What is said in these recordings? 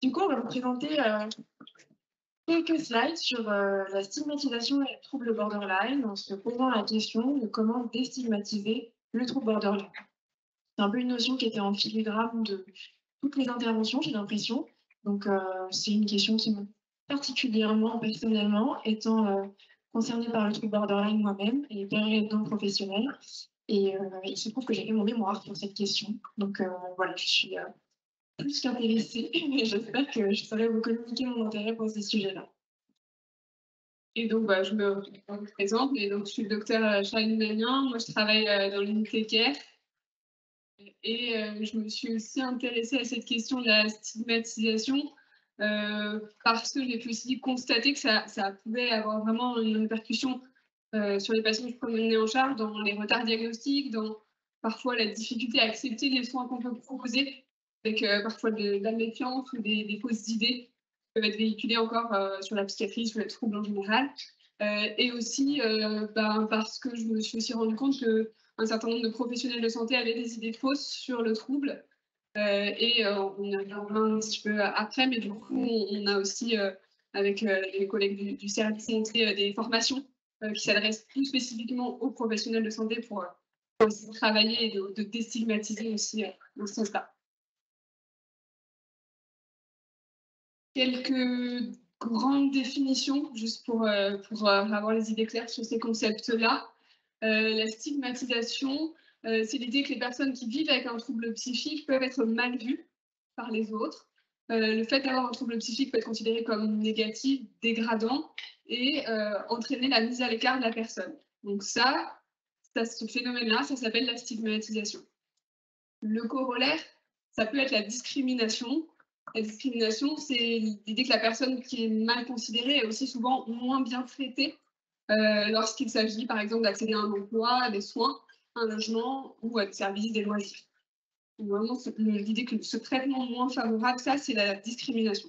Du coup, on va vous présenter quelques slides sur la stigmatisation et les troubles borderline en se posant la question de comment déstigmatiser le trouble borderline. C'est un peu une notion qui était en filigrane de toutes les interventions, j'ai l'impression. Donc, c'est une question qui me particulièrement personnellement, étant concernée par le trouble borderline moi-même et périodonte professionnelle. Et il se trouve que j'ai fait mon mémoire sur cette question. Donc, voilà, je suis plus qu'intéressée et j'espère que je saurai vous communiquer mon intérêt pour ces sujets-là. Et donc, je me présente, et donc je suis le docteur Charline Magnin. Moi, je travaille dans l'unité care et je me suis aussi intéressée à cette question de la stigmatisation parce que j'ai pu aussi constater que ça pouvait avoir vraiment une répercussion sur les patients que je prenais en charge, dans les retards diagnostiques, dans parfois la difficulté à accepter les soins qu'on peut proposer, avec parfois de la méfiance ou des fausses idées qui peuvent être véhiculées encore sur la psychiatrie, sur les troubles en général. Et aussi parce que je me suis aussi rendu compte qu'un certain nombre de professionnels de santé avaient des idées fausses sur le trouble. On y reviendra un petit peu après, mais du coup, on a aussi, avec les collègues du service, montré des formations qui s'adressent plus spécifiquement aux professionnels de santé pour aussi travailler et de déstigmatiser aussi dans ce sens-là. Quelques grandes définitions, juste pour avoir les idées claires sur ces concepts-là. La stigmatisation, c'est l'idée que les personnes qui vivent avec un trouble psychique peuvent être mal vues par les autres. Le fait d'avoir un trouble psychique peut être considéré comme négatif, dégradant et entraîner la mise à l'écart de la personne. Donc ce phénomène-là, ça s'appelle la stigmatisation. Le corollaire, ça peut être la discrimination. La discrimination, c'est l'idée que la personne qui est mal considérée est aussi souvent moins bien traitée lorsqu'il s'agit, par exemple, d'accéder à un emploi, à des soins, à un logement ou à des services, des loisirs. Donc vraiment, l'idée que ce traitement moins favorable, ça, c'est la discrimination.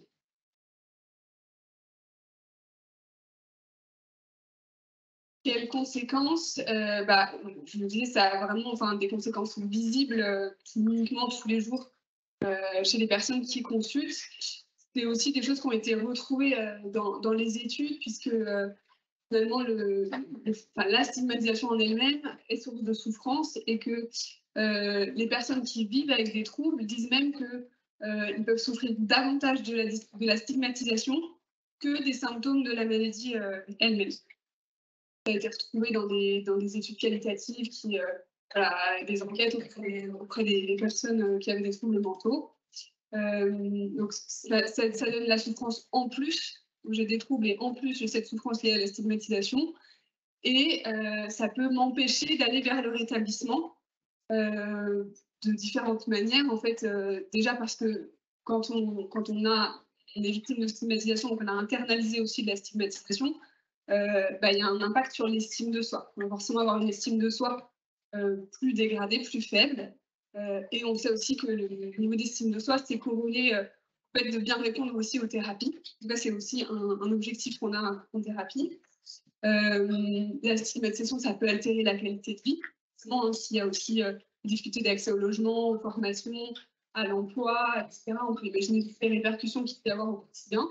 Quelles conséquences Je me disais, ça a vraiment des conséquences visibles cliniquement tous les jours chez les personnes qui consultent. C'est aussi des choses qui ont été retrouvées dans les études, puisque finalement, la stigmatisation en elle-même est source de souffrance et que les personnes qui vivent avec des troubles disent même qu'ils peuvent souffrir davantage de la stigmatisation que des symptômes de la maladie elle-même. Ça a été retrouvé dans des études qualitatives des enquêtes auprès des personnes qui avaient des troubles mentaux. Donc ça donne la souffrance en plus, où j'ai des troubles et en plus j'ai cette souffrance liée à la stigmatisation. Et ça peut m'empêcher d'aller vers le rétablissement de différentes manières. En fait, déjà parce que on est victime de stigmatisation, donc on a internalisé aussi de la stigmatisation, il y a un impact sur l'estime de soi. On va forcément avoir une estime de soi plus dégradée, plus faible. Et on sait aussi que le niveau d'estime de soi, c'est corrélé au fait de bien répondre aussi aux thérapies. En tout cas, c'est aussi un objectif qu'on a en thérapie. La stigmatisation, ça peut altérer la qualité de vie. S'il y a aussi difficulté d'accès au logement, aux formations, à l'emploi, etc., on peut imaginer toutes les répercussions qu'il peut y avoir au quotidien.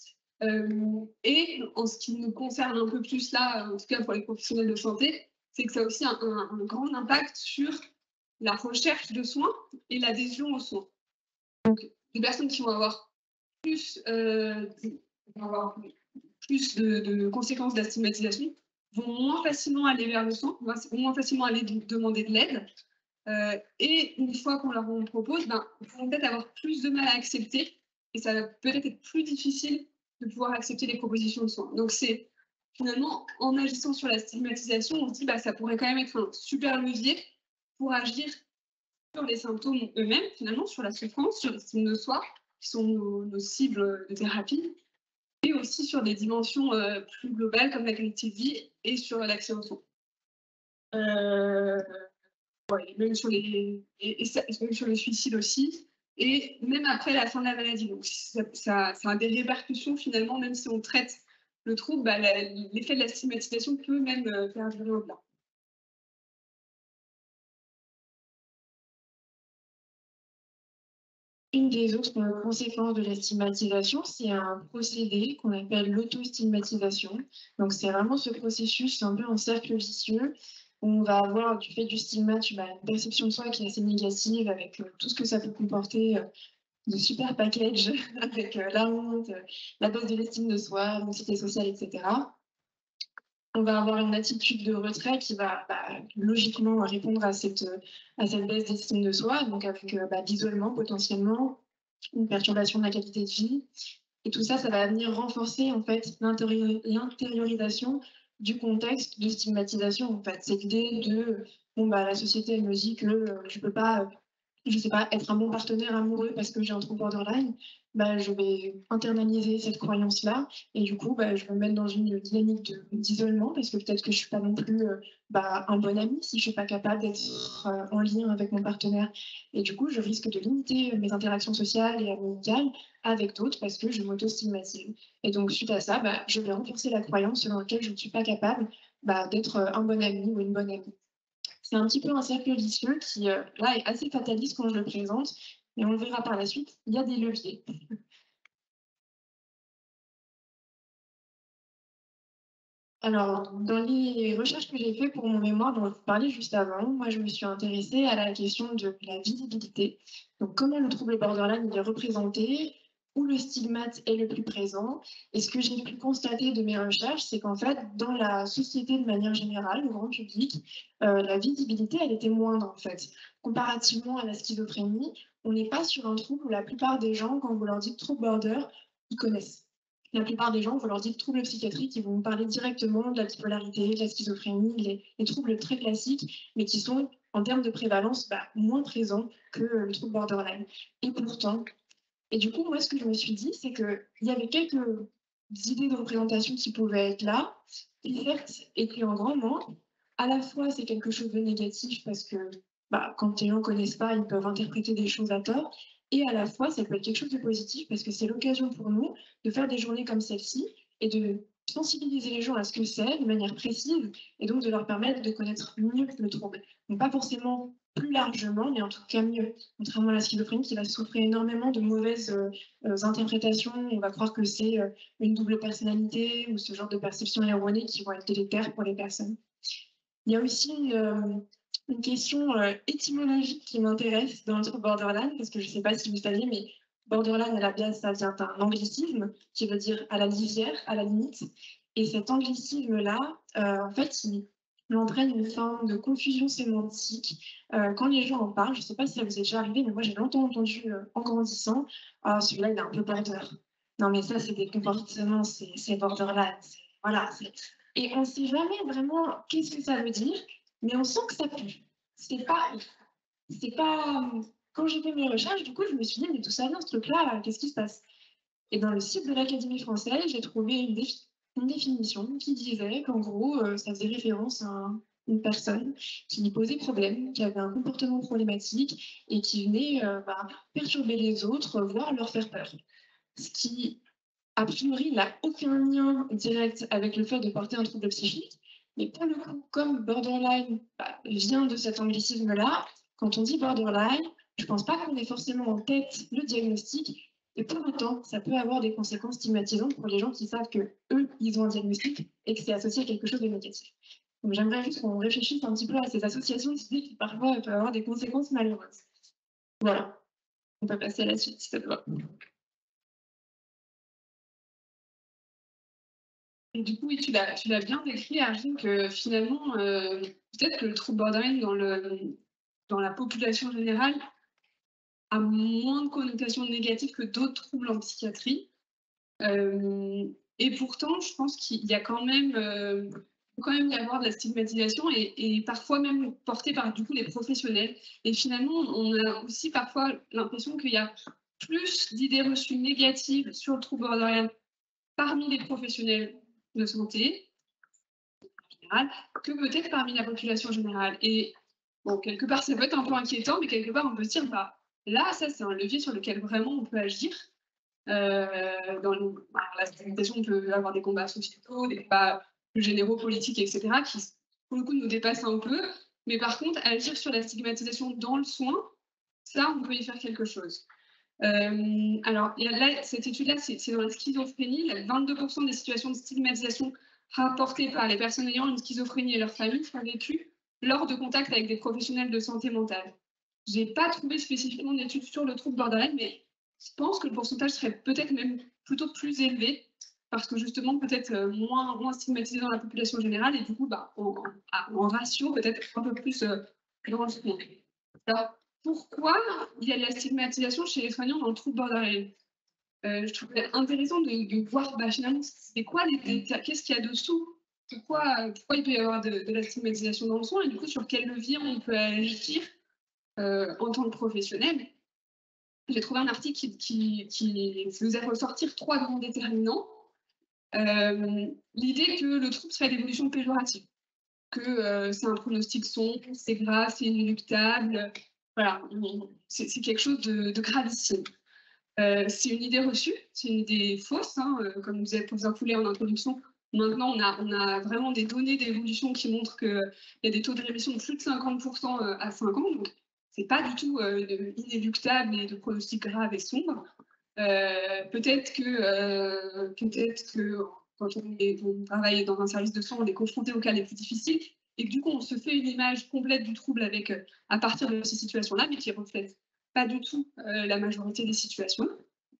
Et en ce qui nous concerne un peu plus là, en tout cas pour les professionnels de santé, c'est que ça a aussi un grand impact sur la recherche de soins et l'adhésion aux soins. Donc, les personnes qui vont avoir plus, de conséquences de la stigmatisation vont moins facilement aller vers le soin, vont moins facilement aller demander de l'aide. Et une fois qu'on leur en propose, ils vont peut-être avoir plus de mal à accepter et ça va peut-être être plus difficile de pouvoir accepter les propositions de soins. Donc c'est finalement, en agissant sur la stigmatisation, on se dit ça pourrait quand même être un super levier pour agir sur les symptômes eux-mêmes, finalement, sur la souffrance, sur l'estime de soi, qui sont nos cibles de thérapie, et aussi sur des dimensions plus globales comme la qualité de vie et sur l'accès aux soins. Même sur même sur le suicide aussi, et même après la fin de la maladie. Donc ça a des répercussions finalement, même si on traite le trouble, l'effet de la stigmatisation peut même faire durer au-delà. Une des autres conséquences de la stigmatisation, c'est un procédé qu'on appelle l'autostigmatisation. Donc, c'est vraiment ce processus, c'est un peu un cercle vicieux, où on va avoir, du fait du stigmate, bah, une perception de soi qui est assez négative, avec tout ce que ça peut comporter de super package, avec la honte, la baisse de l'estime de soi, l'anxiété sociale, etc. On va avoir une attitude de retrait qui va logiquement répondre à cette baisse d'estime de soi, donc avec l'isolement potentiellement, une perturbation de la qualité de vie. Et tout ça, ça va venir renforcer en fait l'intériorisation du contexte de stigmatisation. En fait, cette idée de bon bah la société elle me dit que je peux pas je sais pas, être un bon partenaire amoureux parce que j'ai un trouble borderline, bah, je vais internaliser cette croyance-là et du coup, bah, je vais me mettre dans une dynamique d'isolement parce que peut-être que je suis pas non plus un bon ami si je suis pas capable d'être en lien avec mon partenaire. Et du coup, je risque de limiter mes interactions sociales et amicales avec d'autres parce que je m'auto-stigmatise. Et donc, suite à ça, bah, je vais renforcer la croyance selon laquelle je ne suis pas capable d'être un bon ami ou une bonne amie. C'est un petit peu un cercle vicieux qui, là, est assez fataliste quand je le présente, mais on le verra par la suite, il y a des leviers. Alors, dans les recherches que j'ai faites pour mon mémoire dont je vous parlais juste avant, moi, je me suis intéressée à la question de la visibilité. Donc, comment le trouble borderline il est représenté, où le stigmate est le plus présent. Et ce que j'ai pu constater de mes recherches, c'est qu'en fait, dans la société de manière générale, le grand public, la visibilité, elle était moindre, en fait. Comparativement à la schizophrénie, on n'est pas sur un trouble où la plupart des gens, quand vous leur dites trouble border, ils connaissent. La plupart des gens, vous leur dites troubles psychiatriques, ils vont vous parler directement de la bipolarité, de la schizophrénie, les troubles très classiques, mais qui sont, en termes de prévalence, moins présents que le trouble borderline. Et pourtant, et du coup, moi, ce que je me suis dit, c'est qu'il y avait quelques idées de représentation qui pouvaient être là, qui certes étaient en grand nombre. À la fois, c'est quelque chose de négatif parce que quand les gens ne connaissent pas, ils peuvent interpréter des choses à tort. Et à la fois, ça peut être quelque chose de positif parce que c'est l'occasion pour nous de faire des journées comme celle-ci et de sensibiliser les gens à ce que c'est de manière précise et donc de leur permettre de connaître mieux le trouble. Donc pas forcément plus largement, mais en tout cas mieux. Contrairement à la schizophrénie qui va souffrir énormément de mauvaises interprétations, on va croire que c'est une double personnalité ou ce genre de perceptions erronées qui vont être délétères pour les personnes. Il y a aussi une question étymologique qui m'intéresse dans le trouble borderline, parce que je ne sais pas si vous saviez, mais borderline à la base, ça vient d'un anglicisme qui veut dire à la lisière, à la limite. Et cet anglicisme-là, en fait, il entraîne une forme de confusion sémantique. Quand les gens en parlent, je ne sais pas si ça vous est déjà arrivé, mais moi j'ai longtemps entendu en grandissant, ah, celui-là il est un peu border. Non mais ça c'est des comportements, c'est borderline. Voilà, et on ne sait jamais vraiment qu'est-ce que ça veut dire, mais on sent que ça pue. C'est pas. Quand j'ai fait mes recherches, du coup, je me suis dit, mais d'où ça vient ce truc-là? Qu'est-ce qui se passe? Et dans le site de l'Académie française, j'ai trouvé une définition qui disait qu'en gros, ça faisait référence à une personne qui posait problème, qui avait un comportement problématique et qui venait perturber les autres, voire leur faire peur. Ce qui a priori, il n'a aucun lien direct avec le fait de porter un trouble psychique. Mais pour le coup, comme borderline vient de cet anglicisme-là, quand on dit borderline, je ne pense pas qu'on ait forcément en tête le diagnostic. Et pour autant, ça peut avoir des conséquences stigmatisantes pour les gens qui savent que eux, ils ont un diagnostic et que c'est associé à quelque chose de négatif. Donc j'aimerais juste qu'on réfléchisse un petit peu à ces associations d'idées qui parfois peuvent avoir des conséquences malheureuses. Voilà. On peut passer à la suite si ça te va. Et du coup, oui, tu l'as bien décrit, Arjun, que finalement, peut-être que le trouble borderline dans la population générale a moins de connotations négatives que d'autres troubles en psychiatrie. Et pourtant, je pense qu'il y a quand même, faut quand même y avoir de la stigmatisation et parfois même portée par du coup les professionnels. Et finalement, on a aussi parfois l'impression qu'il y a plus d'idées reçues négatives sur le trouble borderline parmi les professionnels de santé générale que peut-être parmi la population générale. Et bon, quelque part, ça peut être un peu inquiétant, mais quelque part, on peut se dire, là, ça, c'est un levier sur lequel vraiment on peut agir. La stigmatisation, on peut avoir des combats sociétaux, des combats plus généraux, politiques, etc., qui, pour le coup, nous dépassent un peu. Mais par contre, agir sur la stigmatisation dans le soin, ça, on peut y faire quelque chose. Alors, là, cette étude-là, c'est dans la schizophrénie. Il y a 22% des situations de stigmatisation rapportées par les personnes ayant une schizophrénie et leur famille sont vécues lors de contacts avec des professionnels de santé mentale. Je n'ai pas trouvé spécifiquement d'études sur le trouble borderline, mais je pense que le pourcentage serait peut-être même plutôt plus élevé, parce que justement, peut-être moins stigmatisé dans la population générale, et du coup, bah, en ratio, peut-être un peu plus dans le second. Alors, pourquoi il y a de la stigmatisation chez les soignants dans le trouble borderline? Je trouvais intéressant de voir bah, finalement c'est quoi qu'est-ce qu'il y a dessous, pourquoi il peut y avoir de la stigmatisation dans le soin, et du coup sur quel levier on peut agir en tant que professionnel. J'ai trouvé un article qui faisait ressortir 3 grands déterminants. L'idée que le trouble serait d'évolution péjorative, que c'est un pronostic sombre, c'est grave, c'est inéluctable. Voilà, c'est quelque chose de gravissime. C'est une idée reçue, c'est une idée fausse, hein, comme vous avez posé en introduction. Maintenant, on a vraiment des données d'évolution qui montrent qu'il y a des taux de rémission de plus de 50% à 5 ans. Donc, c'est pas du tout inéluctable et de pronostic grave et sombre. Peut-être que quand on travaille dans un service de soins, on est confronté aux cas les plus difficiles et que du coup, on se fait une image complète du trouble avec, à partir de ces situations-là, mais qui reflète pas du tout la majorité des situations.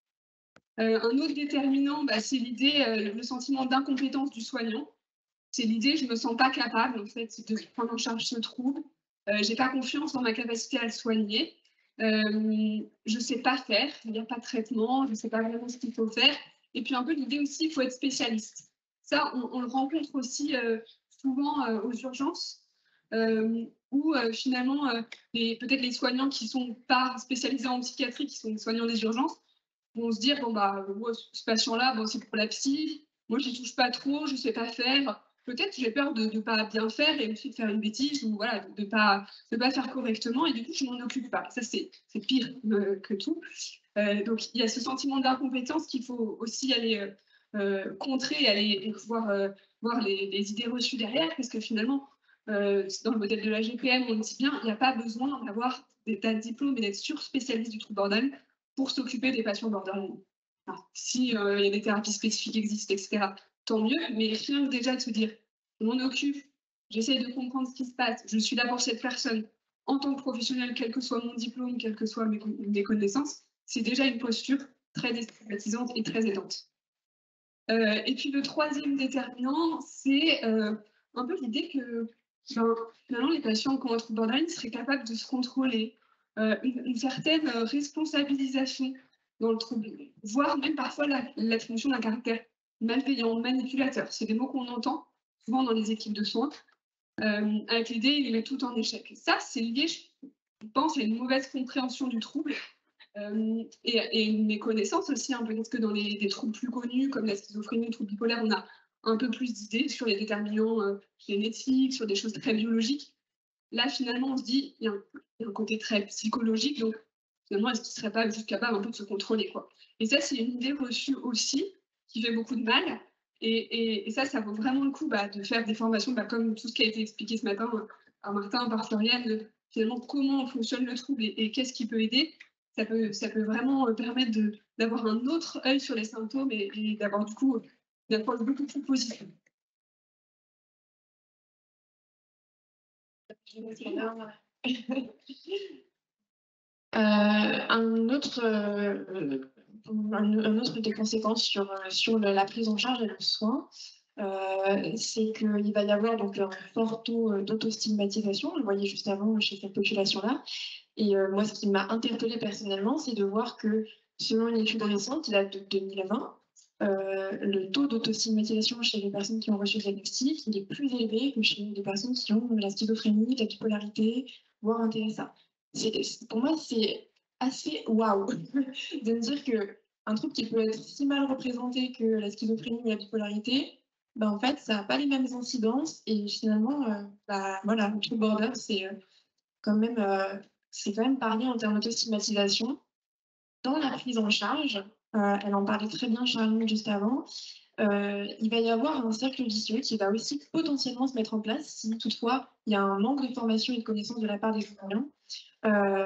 Un autre déterminant, bah, c'est l'idée, le sentiment d'incompétence du soignant. C'est l'idée, je ne me sens pas capable en fait, de prendre en charge ce trouble. Je n'ai pas confiance en ma capacité à le soigner. Je ne sais pas faire, il n'y a pas de traitement, je ne sais pas vraiment ce qu'il faut faire. Et puis un peu l'idée aussi, il faut être spécialiste. Ça, on le rencontre aussi souvent aux urgences, où finalement, peut-être les soignants qui ne sont pas spécialisés en psychiatrie, qui sont des soignants des urgences, vont se dire, bon, bah, moi, ce patient-là, bon, c'est pour la psy, moi, je n'y touche pas trop, je ne sais pas faire. Peut-être j'ai peur de ne pas bien faire et aussi de faire une bêtise ou voilà, de pas faire correctement et du coup, je ne m'en occupe pas. Ça, c'est pire que tout. Donc, il y a ce sentiment d'incompétence qu'il faut aussi aller contrer et voir les idées reçues derrière, parce que finalement, dans le modèle de la GPM, on dit bien, il n'y a pas besoin d'avoir des tas de diplômes et d'être sur-spécialiste du trouble borderline pour s'occuper des patients borderline. Si il y a des thérapies spécifiques qui existent, etc., tant mieux, mais rien que déjà de se dire, je m'en occupe, j'essaie de comprendre ce qui se passe, je suis là pour cette personne, en tant que professionnel, quel que soit mon diplôme, quelles que soient mes connaissances, c'est déjà une posture très déstigmatisante et très aidante. Et puis le troisième déterminant, c'est un peu l'idée que finalement les patients qui ont un trouble borderline seraient capables de se contrôler, une certaine responsabilisation dans le trouble, voire même parfois l'attribution d'un caractère malveillant, manipulateur. C'est des mots qu'on entend souvent dans les équipes de soins, avec l'idée il met tout en échec. Ça, c'est lié, je pense, à une mauvaise compréhension du trouble et une méconnaissance aussi, hein, peut-être que dans des troubles plus connus comme la schizophrénie, le trouble bipolaire, on a un peu plus d'idées sur les déterminants génétiques, sur des choses très biologiques. Là, finalement, on se dit, il y a un côté très psychologique, donc finalement, est-ce qu'il ne serait pas juste capable un peu de se contrôler, quoi. Et ça, c'est une idée reçue aussi, qui fait beaucoup de mal. Et ça vaut vraiment le coup de faire des formations, comme tout ce qui a été expliqué ce matin par Martin, par Floriane, de finalement comment fonctionne le trouble et qu'est-ce qui peut aider. Ça peut vraiment permettre d'avoir un autre œil sur les symptômes et d'avoir du coup une approche beaucoup plus positive. Un autre des conséquences sur la prise en charge et le soin, c'est qu'il va y avoir donc un fort taux d'autostigmatisation, on le voyait juste avant chez cette population-là. Et moi, ce qui m'a interpellée personnellement, c'est de voir que selon une étude récente qui date de 2020, le taux d'autostigmatisation chez les personnes qui ont reçu le diagnostic, il est plus élevé que chez les personnes qui ont la schizophrénie, la bipolarité, voire un TSA. Pour moi, c'est assez waouh de me dire qu'un truc qui peut être si mal représenté que la schizophrénie ou la bipolarité, en fait, ça n'a pas les mêmes incidences. Et finalement, voilà, le trouble border, quand même, c'est quand même pareil en termes d'autostigmatisation. Dans la prise en charge, elle en parlait très bien Charline juste avant, il va y avoir un cercle vicieux qui va aussi potentiellement se mettre en place si toutefois il y a un manque de formation et de connaissance de la part des soignants.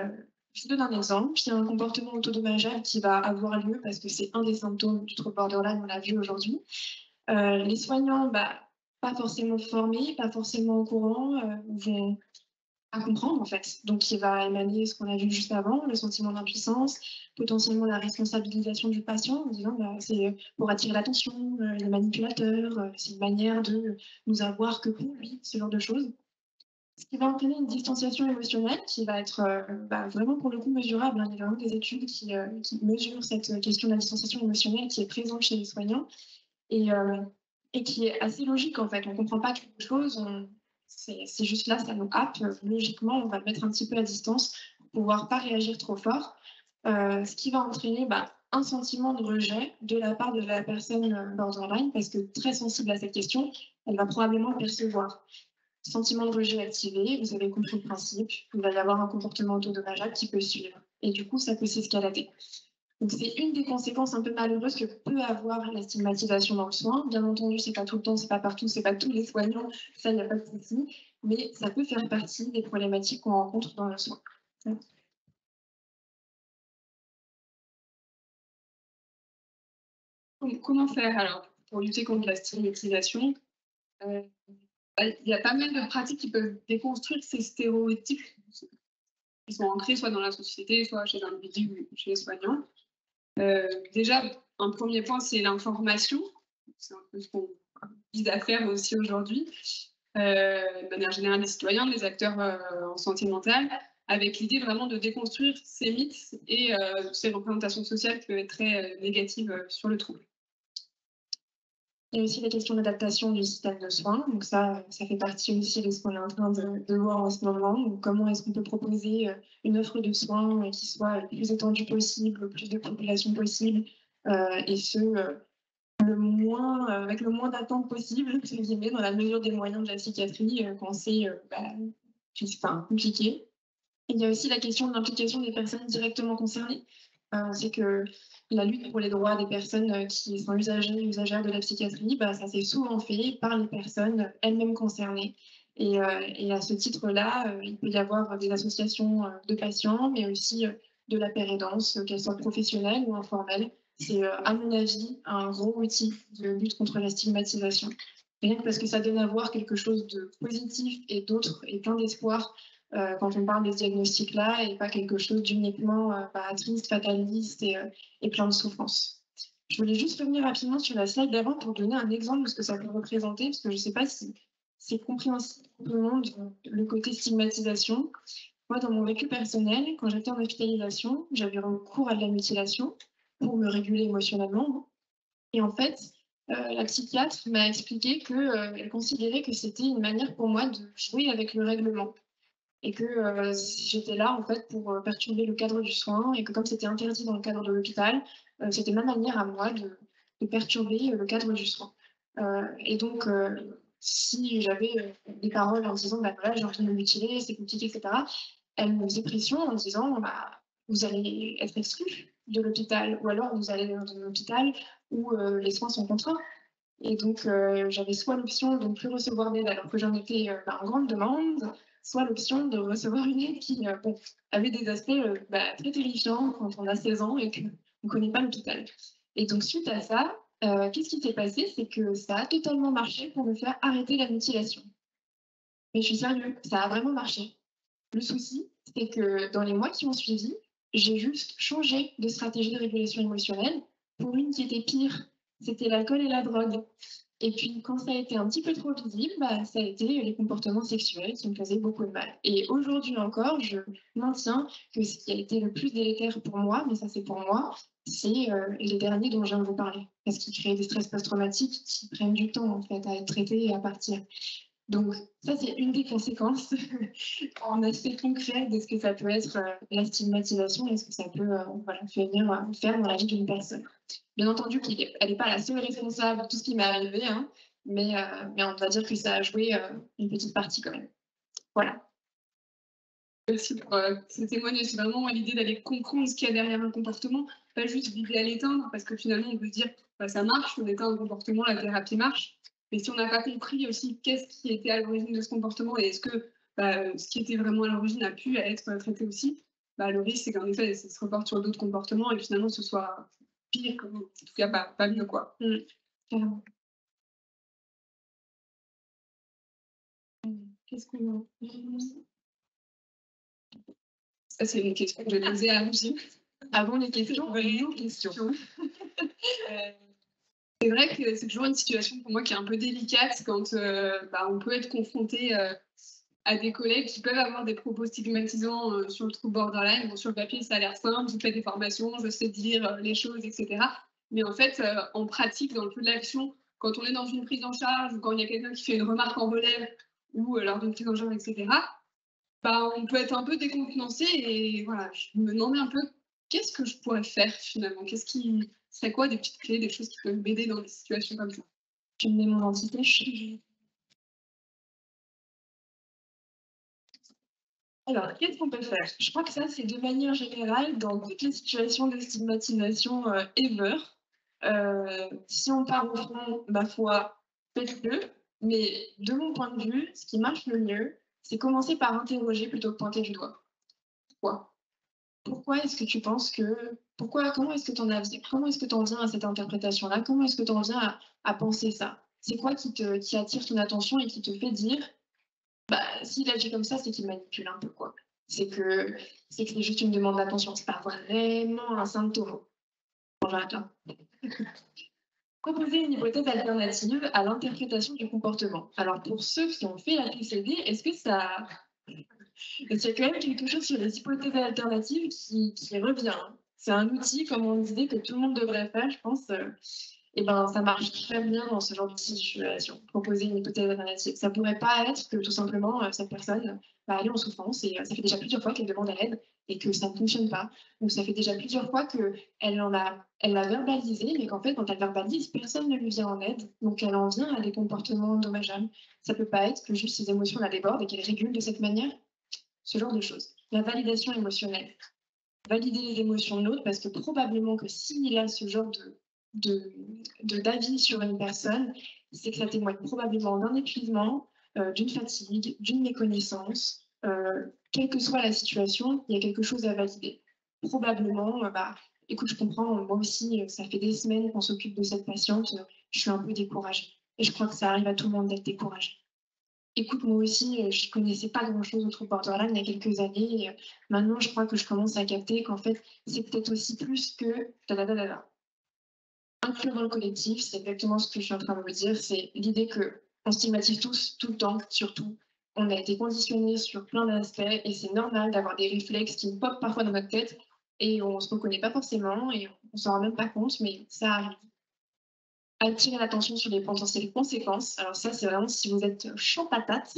Je vous donne un exemple. Il y a un comportement autodommageable qui va avoir lieu parce que c'est un des symptômes du trouble borderline, on l'a vu aujourd'hui. Les soignants, pas forcément formés, pas forcément au courant, vont pas comprendre en fait. Donc il va émaner ce qu'on a vu juste avant, le sentiment d'impuissance, potentiellement la responsabilisation du patient en disant c'est pour attirer l'attention, les manipulateurs, c'est une manière de nous avoir que pour lui, ce genre de choses. Ce qui va entraîner une distanciation émotionnelle qui va être vraiment pour le coup mesurable, hein. Il y a vraiment des études qui mesurent cette question de la distanciation émotionnelle qui est présente chez les soignants et, et qui est assez logique en fait. On ne comprend pas quelque chose, c'est juste là, ça nous happe. Logiquement, on va le mettre un petit peu à distance pour pouvoir pas réagir trop fort. Ce qui va entraîner un sentiment de rejet de la part de la personne borderline parce que très sensible à cette question, elle va probablement le percevoir. Sentiment de rejet activé, vous avez compris le principe, il va y avoir un comportement autodommageable qui peut suivre. Et du coup, ça peut s'escalader. Donc, c'est une des conséquences un peu malheureuses que peut avoir la stigmatisation dans le soin. Bien entendu, c'est pas tout le temps, c'est pas partout, c'est pas tous les soignants, ça, il n'y a pas de souci. Mais ça peut faire partie des problématiques qu'on rencontre dans le soin. Comment faire alors pour lutter contre la stigmatisation? Il y a pas mal de pratiques qui peuvent déconstruire ces stéréotypes qui sont ancrés soit dans la société, soit chez l'individu ou chez les soignants. Déjà, un premier point, c'est l'information. C'est un peu ce qu'on vise à faire aussi aujourd'hui, de manière générale, les citoyens, les acteurs en santé mentale, avec l'idée vraiment de déconstruire ces mythes et ces représentations sociales qui peuvent être très négatives sur le trouble. Il y a aussi la question d'adaptation du système de soins. Donc ça fait partie aussi de ce qu'on est en train de voir en ce moment. Donc comment est-ce qu'on peut proposer une offre de soins qui soit le plus étendue possible, le plus de population possible, et ce, avec le moins d'attente possible, entre guillemets, dans la mesure des moyens de la psychiatrie, quand c'est compliqué. Il y a aussi la question de l'implication des personnes directement concernées. C'est que la lutte pour les droits des personnes qui sont usagers et usagères de la psychiatrie, ça s'est souvent fait par les personnes elles-mêmes concernées. Et à ce titre-là, il peut y avoir des associations de patients, mais aussi de la pérédance, qu'elle soit professionnelle ou informelle. C'est, à mon avis, un gros outil de lutte contre la stigmatisation. Rien que parce que ça donne à voir quelque chose de positif et d'autre et plein d'espoir quand on parle de ce diagnostic-là et pas quelque chose d'uniquement triste, fataliste et plein de souffrance. Je voulais juste revenir rapidement sur la slide d'avant pour donner un exemple de ce que ça peut représenter, parce que je ne sais pas si c'est compréhensible pour tout le monde, le côté stigmatisation. Moi, dans mon vécu personnel, quand j'étais en hospitalisation, j'avais recours à de la mutilation pour me réguler émotionnellement. Et en fait, la psychiatre m'a expliqué qu'elle considérait que c'était une manière pour moi de jouer avec le règlement et que j'étais là en fait pour perturber le cadre du soin et que comme c'était interdit dans le cadre de l'hôpital, c'était ma manière à moi de perturber le cadre du soin. Et donc, si j'avais des paroles en disant voilà, j'ai envie de me mutiler, c'est compliqué, etc., elle me faisait pression en disant vous allez être exclu de l'hôpital ou alors vous allez dans un hôpital où les soins sont contraints. Et donc, j'avais soit l'option de ne plus recevoir d'aide alors que j'en étais en grande demande, soit l'option de recevoir une aide qui avait des aspects très terrifiants quand on a 16 ans et qu'on ne connaît pas l'hôpital. Et donc, suite à ça, qu'est-ce qui s'est passé? C'est que ça a totalement marché pour me faire arrêter la mutilation. Mais je suis sérieux, ça a vraiment marché. Le souci, c'est que dans les mois qui ont suivi, j'ai juste changé de stratégie de régulation émotionnelle pour une qui était pire. C'était l'alcool et la drogue. Et puis, quand ça a été un petit peu trop visible, ça a été les comportements sexuels qui me faisaient beaucoup de mal. Et aujourd'hui encore, je maintiens que ce qui a été le plus délétère pour moi, mais ça c'est pour moi, c'est les derniers dont je viens de vous parler. Parce qu'ils créent des stress post-traumatiques qui prennent du temps en fait à être traités et à partir. Donc, ça, c'est une des conséquences en aspect concret de ce que ça peut être la stigmatisation et ce que ça peut faire dans la vie d'une personne. Bien entendu, elle n'est pas la seule responsable de tout ce qui m'est arrivé, hein, mais on va dire que ça a joué une petite partie quand même. Voilà. Merci pour ce témoignage. C'est vraiment l'idée d'aller comprendre ce qu'il y a derrière un comportement, pas juste viser à l'éteindre, parce que finalement, on peut se dire ça marche, on éteint un comportement, la thérapie marche. Mais si on n'a pas compris aussi qu'est-ce qui était à l'origine de ce comportement et est-ce que ce qui était vraiment à l'origine a pu être traité aussi, bah, le risque, c'est qu'en effet, ça se reporte sur d'autres comportements et finalement, ce soit pire, en tout cas, pas mieux, quoi. Carrément. Qu'est-ce qu'on Ça, c'est une question que je vais poser à Angie. Avant les questions, nos questions. C'est vrai que c'est toujours une situation pour moi qui est un peu délicate quand on peut être confronté à des collègues qui peuvent avoir des propos stigmatisants sur le trouble borderline. Bon, sur le papier, ça a l'air simple, je fais des formations, je sais dire les choses, etc. Mais en fait, en pratique, dans le feu de l'action, quand on est dans une prise en charge ou quand il y a quelqu'un qui fait une remarque en relève ou lors d'une prise en charge, etc., bah, on peut être un peu décontenancé et voilà, je me demandais un peu qu'est-ce que je pourrais faire finalement? Qu'est-ce qui serait quoi des petites clés, des choses qui peuvent m'aider dans des situations comme ça? Tu me mets mon identité. Alors, qu'est-ce qu'on peut faire? Je crois que ça, c'est de manière générale dans toutes les situations de stigmatisation ever. Si on part au front, ma foi, faites-le. Mais de mon point de vue, ce qui marche le mieux, c'est commencer par interroger plutôt que pointer du doigt. Pourquoi? Pourquoi est-ce que tu penses que... comment est-ce que tu en as... Comment est-ce que tu en viens à cette interprétation-là? Comment est-ce que tu en viens à penser ça? C'est quoi qui attire ton attention et qui te fait dire bah, s'il agit comme ça, c'est qu'il manipule un peu, quoi. C'est juste une demande d'attention, c'est pas vraiment un symptôme. Bon, j'arrête là. Proposer une hypothèse alternative à l'interprétation du comportement. Alors, pour ceux qui ont fait la TCD, est-ce qu'il y a quand même quelque chose sur les hypothèses alternatives qui revient, hein. C'est un outil, comme on disait, que tout le monde devrait faire, je pense. Et ben, ça marche très bien dans ce genre de situation. Proposer une hypothèse alternative. Ça pourrait pas être que tout simplement cette personne va aller en souffrance et ça fait déjà plusieurs fois qu'elle demande à l'aide et que ça ne fonctionne pas. Ou ça fait déjà plusieurs fois qu'elle l'a verbalisé, mais qu'en fait, quand elle verbalise, personne ne lui vient en aide. Donc elle en vient à des comportements dommageables. Ça peut pas être que juste ses émotions la débordent et qu'elle régule de cette manière. Ce genre de choses. La validation émotionnelle. Valider les émotions de l'autre parce que probablement que s'il a ce genre d'avis sur une personne, c'est que ça témoigne probablement d'un épuisement, d'une fatigue, d'une méconnaissance. Quelle que soit la situation, il y a quelque chose à valider. Probablement, écoute, je comprends, moi aussi, ça fait des semaines qu'on s'occupe de cette patiente, je suis un peu découragée. Et je crois que ça arrive à tout le monde d'être découragé. Écoute, moi aussi, je ne connaissais pas grand-chose au trouble borderline il y a quelques années. Maintenant, je crois que je commence à capter qu'en fait, c'est peut-être aussi plus que inclure dans le collectif, c'est exactement ce que je suis en train de vous dire, c'est l'idée qu'on stigmatise tous, tout le temps, surtout. On a été conditionnés sur plein d'aspects et c'est normal d'avoir des réflexes qui pop parfois dans notre tête et on ne se reconnaît pas forcément et on s'en rend même pas compte, mais ça arrive. Attirer l'attention sur les potentielles conséquences. Alors ça, c'est vraiment si vous êtes chaud patate,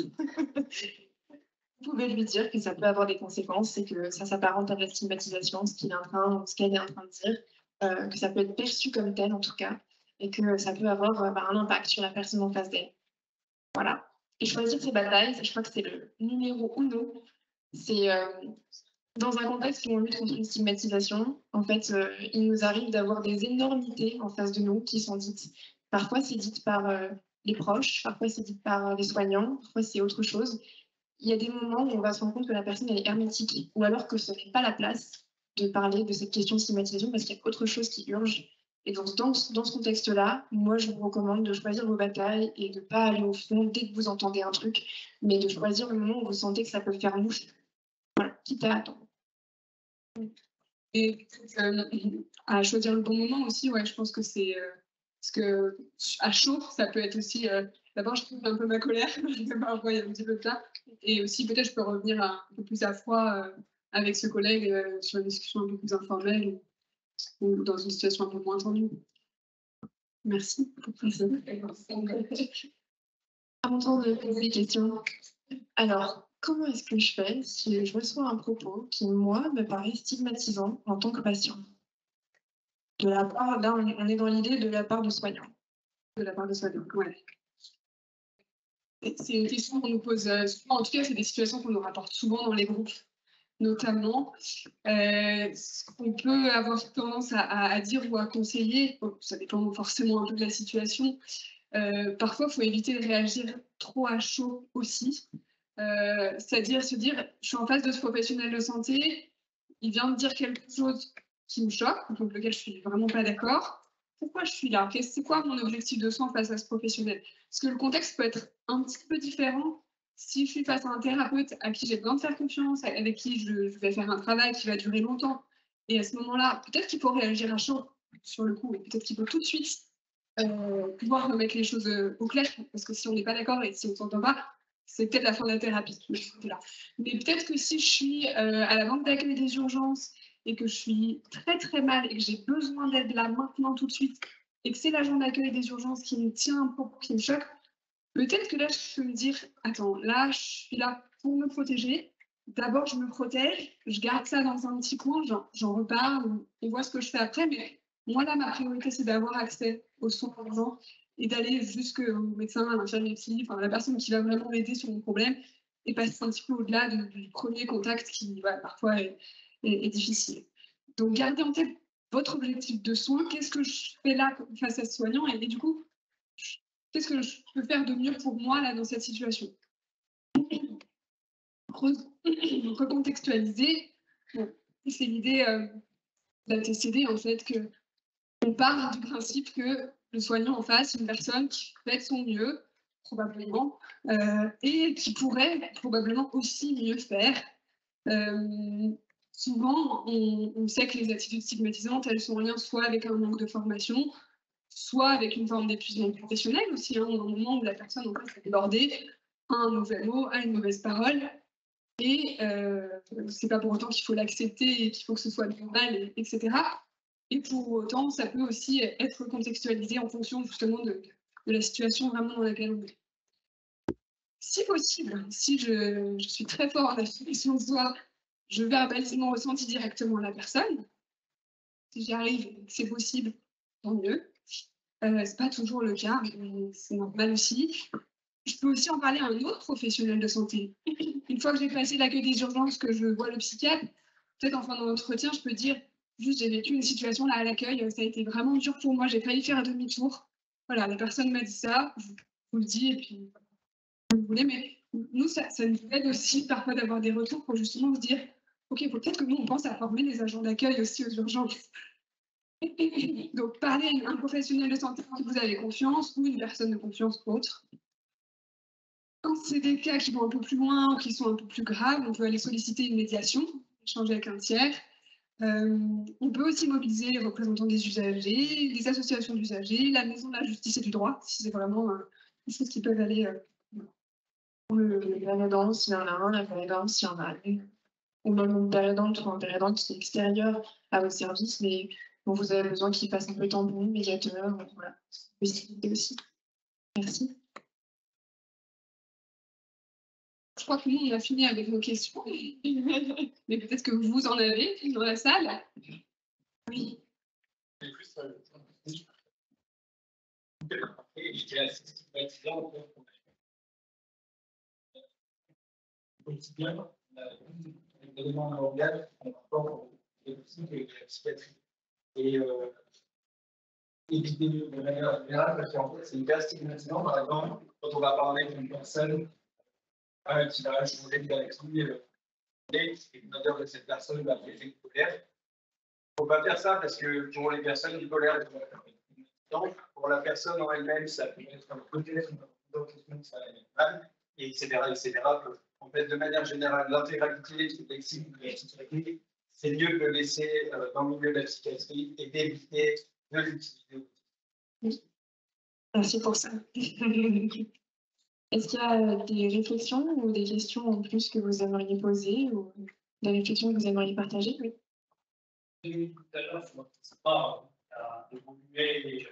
vous pouvez lui dire que ça peut avoir des conséquences et que ça s'apparente à de la stigmatisation, ce qu'elle est en train de dire, que ça peut être perçu comme tel en tout cas, et que ça peut avoir un impact sur la personne en face d'elle. Voilà. Et choisir ses batailles, je crois que c'est le numéro uno. C'est dans un contexte où on lutte contre une stigmatisation, en fait, il nous arrive d'avoir des énormités en face de nous qui sont dites. Parfois, c'est dit par les proches, parfois, c'est dit par les soignants, parfois, c'est autre chose. Il y a des moments où on va se rendre compte que la personne elle est hermétique, ou alors que ce n'est pas la place de parler de cette question de stigmatisation parce qu'il y a autre chose qui urge. Et donc, dans ce contexte-là, moi, je vous recommande de choisir vos batailles et de ne pas aller au fond dès que vous entendez un truc, mais de choisir le moment où vous sentez que ça peut faire mouche. Voilà, quitte à attendre. Et à choisir le bon moment aussi, ouais, je pense que c'est parce que à chaud, ça peut être aussi. D'abord, je trouve un peu ma colère, parfois il y a un petit peu de ça, et aussi peut-être je peux revenir un peu plus à froid avec ce collègue sur une discussion un peu plus informelle ou dans une situation un peu moins tendue. Merci pour tout ça. À mon tour de poser des questions. Alors, comment est-ce que je fais si je reçois un propos qui, moi, me paraît stigmatisant en tant que patient? De la part, là, on est dans l'idée de la part du soignant. De la part de soignants, ouais. C'est une question qu'on nous pose souvent. En tout cas, c'est des situations qu'on nous rapporte souvent dans les groupes, notamment. Ce qu'on peut avoir tendance à dire ou à conseiller, bon, ça dépend forcément un peu de la situation. Parfois, il faut éviter de réagir trop à chaud aussi. C'est-à-dire se dire, je suis en face de ce professionnel de santé, il vient de dire quelque chose qui me choque, contre lequel je suis vraiment pas d'accord. Pourquoi je suis là? C'est quoi mon objectif de soin face à ce professionnel? Parce que le contexte peut être un petit peu différent si je suis face à un thérapeute à qui j'ai besoin de faire confiance, avec qui je vais faire un travail qui va durer longtemps. Et à ce moment-là, peut-être qu'il faut réagir à chaud sur le coup, et peut-être qu'il faut tout de suite pouvoir remettre les choses au clair, parce que si on n'est pas d'accord et si on ne s'entend pas, c'est peut-être la fin de la thérapie. Là. Mais peut-être que si je suis à la banque d'accueil des urgences et que je suis très très mal et que j'ai besoin d'aide là maintenant tout de suite et que c'est l'agent d'accueil des urgences qui me tient, qui me choque, peut-être que là je peux me dire, attends, là je suis là pour me protéger. D'abord je me protège, je garde ça dans un petit coin, j'en reparle, on voit ce que je fais après, mais moi là ma priorité c'est d'avoir accès aux soins urgents et d'aller jusqu'au médecin, à l'infirmier psy, enfin la personne qui va vraiment m'aider sur mon problème et passer un petit peu au-delà du premier contact qui voilà, parfois est difficile. Donc gardez en tête votre objectif de soins, qu'est-ce que je fais là face à ce soignant et du coup, qu'est-ce que je peux faire de mieux pour moi là dans cette situation. Recontextualiser, bon, c'est l'idée d'ATCD en fait que on part du principe que le soignant en face, une personne qui fait de son mieux, probablement, et qui pourrait probablement aussi mieux faire. Souvent, on sait que les attitudes stigmatisantes, elles sont en lien soit avec un manque de formation, soit avec une forme d'épuisement professionnel aussi, hein, au moment où la personne en fait est débordée, a un mauvais mot, a une mauvaise parole, et c'est pas pour autant qu'il faut l'accepter et qu'il faut que ce soit normal, etc. Et pour autant, ça peut aussi être contextualisé en fonction justement de la situation vraiment dans laquelle on est. Si possible, si je suis très fort en affirmation de soi, je verbalise mon ressenti directement à la personne. Si j'y arrive et que c'est possible, tant mieux. C'est pas toujours le cas, mais c'est normal aussi. Je peux aussi en parler à un autre professionnel de santé. Une fois que j'ai passé l'accueil des urgences, que je vois le psychiatre, peut-être en fin d'entretien, je peux dire juste j'ai vécu une situation là à l'accueil, ça a été vraiment dur pour moi, j'ai failli faire demi-tour. Voilà, la personne m'a dit ça, je vous le dis, et puis vous voulez, mais nous, ça nous aide aussi parfois d'avoir des retours pour justement se dire ok, il faut peut-être que nous, on pense à former des agents d'accueil aussi aux urgences. Donc, parler à un professionnel de santé en qui vous avez confiance ou une personne de confiance autre. Quand c'est des cas qui vont un peu plus loin ou qui sont un peu plus graves, on peut aller solliciter une médiation, échanger avec un tiers. On peut aussi mobiliser les représentants des usagers, les associations d'usagers, la maison de la justice et du droit, si c'est vraiment des choses qui peuvent aller. La résidence, s'il y en a un, la résidence, s'il y en a une. Ou même une pérédante ou un pérédante qui est extérieur à votre service, mais dont vous avez besoin qu'il fasse un peu tampon, médiateur, voilà. C'est une possibilité aussi. Merci. Je crois que nous, on a fini avec nos questions. Mais peut-être que vous en avez dans la salle. Oui. Quotidien, l'élément de langage en rapport avec la psychiatrie. Et éviter de manière générale, parce qu'en fait, c'est hyper stigmatisant. Par exemple, quand on va parler d'une personne qui va changer de direction, et qu'on va dire que cette personne va être bipolaire. Il ne faut pas faire ça parce que pour les personnes bipolaires, pour la personne en elle-même, ça peut être un côté, ça va être mal, et etc. En fait, de manière générale, l'intégralité du lexique de la psychiatrie, c'est mieux de le laisser dans le milieu de la psychiatrie et d'éviter de l'utiliser. Merci pour ça. Est-ce qu'il y a des réflexions ou des questions en plus que vous aimeriez poser ou des réflexions que vous aimeriez partager? Oui. Tout à l'heure, c'est pas à évoluer.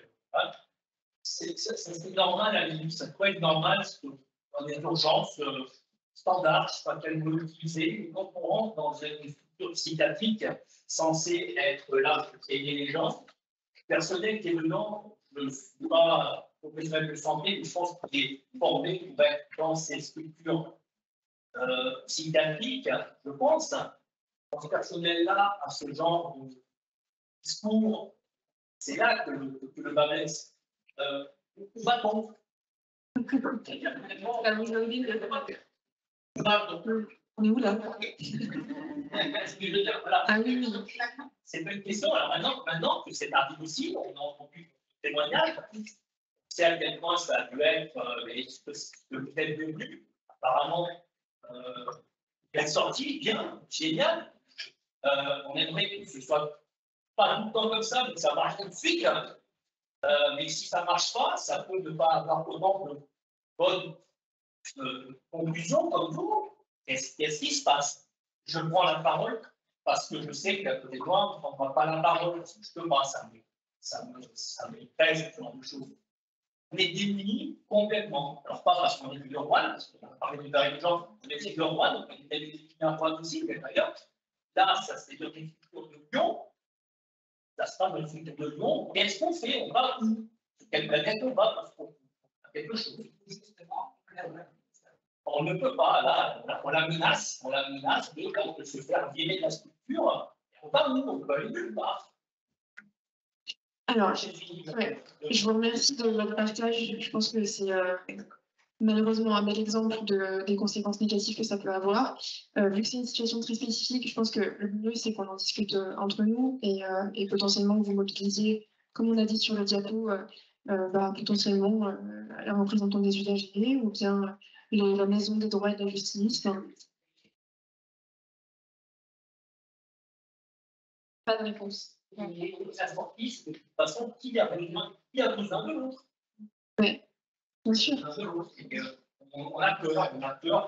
C'est normal à la limite, ça peut être normal parce que dans des urgences standards, je ne sais pas quel mot utiliser, quand on rentre dans une structure psychiatrique censée être là pour aider les gens, le personnel qui est dedans ne suis pas professionnel de santé, mais je pense qu'il est formé pour être dans ces structures psychiatriques, je pense. Quand ce personnel-là a ce genre de discours, c'est là que le bas blesse. Où va-t-on? On est où là? Ce que je veux dire, voilà. Ah oui, oui. C'est pas une question. Alors maintenant que c'est arrivé aussi, on a entendu des témoignages. C'est à quel point ça a pu être, et ce que peut-être devenu, apparemment, bien sorti, bien, génial. On aimerait que ce soit pas tout le temps comme ça, mais que ça marche tout de suite. Mais si ça ne marche pas, ça peut ne pas avoir autant de bonnes conclusions comme vous. Qu'est-ce qui se passe? Je prends la parole parce que je sais qu'à côté de moi, on ne prendra pas la parole parce que je ne peux pas, ça me pèse, ce genre de choses. On est démunis complètement. Alors, pas parce qu'on est du roi, parce qu'on a parlé de gens, on est du roi, donc on est démunis un roi aussi, mais d'ailleurs, là, ça c'est de l'écriture de Lyon. Ça se passe dans l'écriture de Lyon. Qu'est-ce qu'on fait? On va où? Quelle planète on va? Parce qu'on a quelque chose. On ne peut pas, là, on la menace de se faire virer de la structure. On va où? On peut aller nulle part. Alors, ouais, je vous remercie de votre partage. Je pense que c'est malheureusement un bel exemple des conséquences négatives que ça peut avoir. Vu que c'est une situation très spécifique, je pense que le mieux, c'est qu'on en discute entre nous et potentiellement que vous mobilisiez, comme on a dit sur le diapo, potentiellement la représentante des usagers ou bien la maison des droits et de la justice. Pas de réponse. Et les sportifs, de toute façon, qui a besoin de l'autre? Oui, bien sûr. On a peur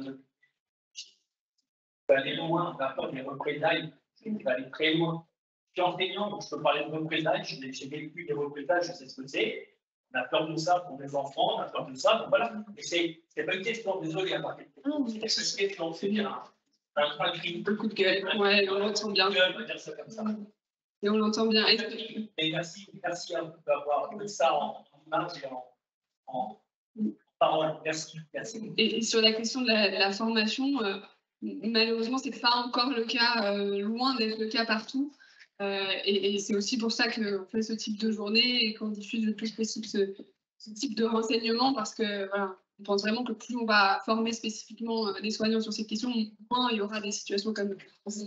d'aller loin, on a peur des représailles, d'aller très loin. Je suis enseignant, donc je peux parler de représailles, j'ai vécu des représailles, je sais ce que c'est. On a peur de ça pour les enfants, on a peur de ça, donc voilà. Mais c'est pas une question, désolé, à part c'est une question, c'est bien. Un cri. Beaucoup de gueule. Ouais, on l'entend bien. On va dire ça comme ça. Et on l'entend bien. Et merci à vous d'avoir mis ça en image et en parole. Merci. Et sur la question de la formation, malheureusement, ce n'est pas encore le cas, loin d'être le cas partout. Et c'est aussi pour ça qu'on fait ce type de journée et qu'on diffuse le plus possible ce type de renseignements, parce que voilà, on pense vraiment que plus on va former spécifiquement les soignants sur ces questions, moins il y aura des situations comme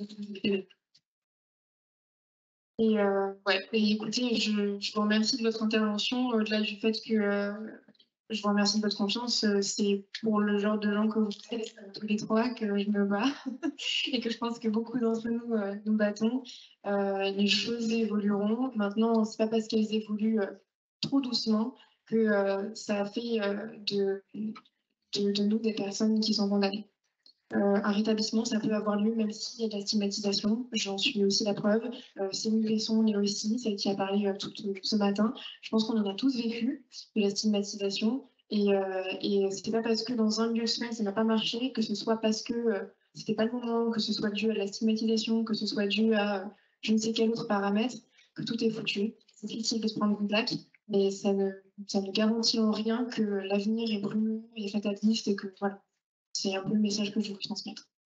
et écoutez, je vous remercie de votre intervention, au-delà du fait que je vous remercie de votre confiance. C'est pour le genre de gens que vous êtes, tous les trois, que je me bats et que je pense que beaucoup d'entre nous nous battons. Les choses évolueront. Maintenant, c'est pas parce qu'elles évoluent trop doucement que ça fait de nous des personnes qui sont condamnées. Un rétablissement, ça peut avoir lieu même s'il y a de la stigmatisation. J'en suis aussi la preuve. Céline Besson l'est aussi, celle qui a parlé ce matin. Je pense qu'on en a tous vécu de la stigmatisation. Et c'est pas parce que dans un lieu de soins, ça n'a pas marché, que ce soit parce que c'était pas le moment, que ce soit dû à la stigmatisation, que ce soit dû à je ne sais quel autre paramètre, que tout est foutu. C'est difficile de se prendre une plaque, mais ça ne garantit en rien que l'avenir est brumeux et fataliste et que voilà. C'est un peu le message que je veux transmettre.